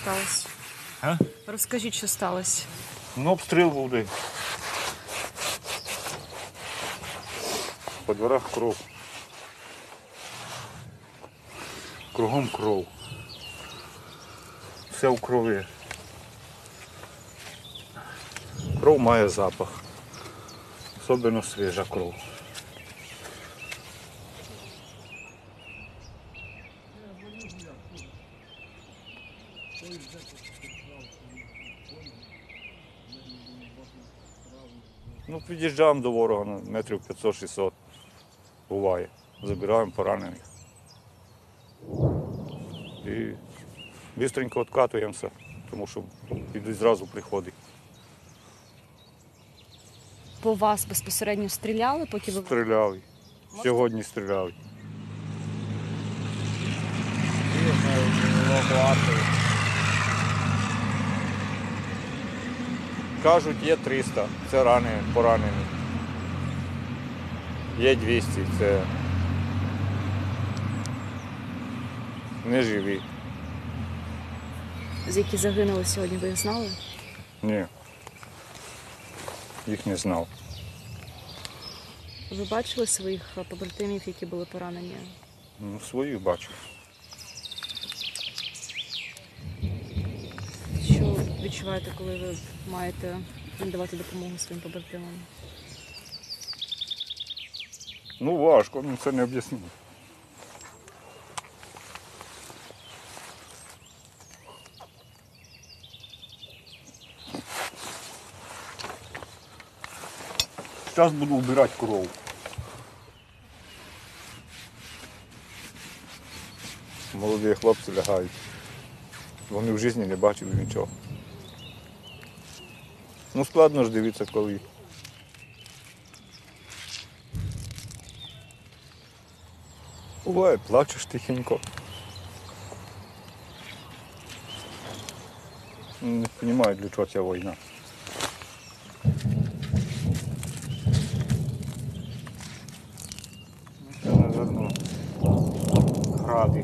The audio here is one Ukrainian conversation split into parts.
сталося? А? Розкажіть, що сталося. Ну, обстріл був день. По дворах кров. Кругом кров. Все в крові. Кров має запах. Особливо свіжа кров. Ну, під'їжджаємо до ворога на метрів 500-600. Буває. Забираємо поранених. І швидко відкатуємося, тому що підуть зразу приходи. По вас безпосередньо стріляли, поки ви... Стріляли. Сьогодні стріляли. Кажуть, є 300, це поранені. Є 200, це не живі. з які загинули сьогодні, ви їх знали? Ні. Їх не знав. Ви бачили своїх побратимів, які були поранені? Ну, своїх бачив. Що відчуваєте, коли ви маєте надавати допомогу своїм побратимам? Ну, важко, ну це не об'ясню. Зараз буду вбирати кров. Молоді хлопці лягають. Вони в житті не бачили нічого. Ну, складно ж дивитися, коли. Буває, плачеш тихенько. Не розумію, для чого ця війна. Це, мабуть, гради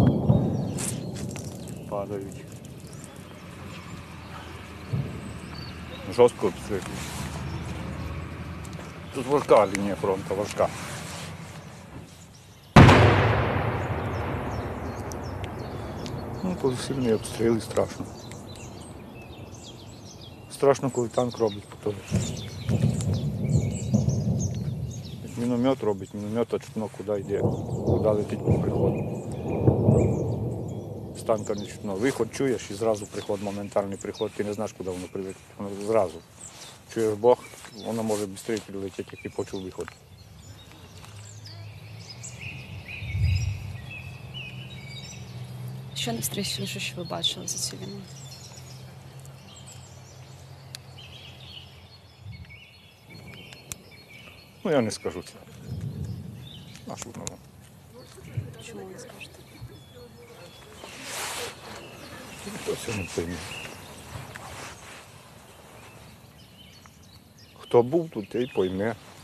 падають. Жорстко обстрілюють. Тут важка лінія фронту, важка. Ну, коли сильні обстріли, страшно. Страшно, коли танк робить по тобі. Міномет робить, міномет чутно куди йде, куди летить по приходу. З танка не чутно. Виход чуєш і зразу приход, моментальний приход, ти не знаєш, куди воно прилетить. Воно зразу. Чуєш Бог, воно може швидше прилетіти, як і почув виход. Що найстрашніше, що ви бачили за цю війну? Ну, я не скажу це. А що воно? Чому ви не скажете? Хто це не пойме. Хто був тут, той пойме.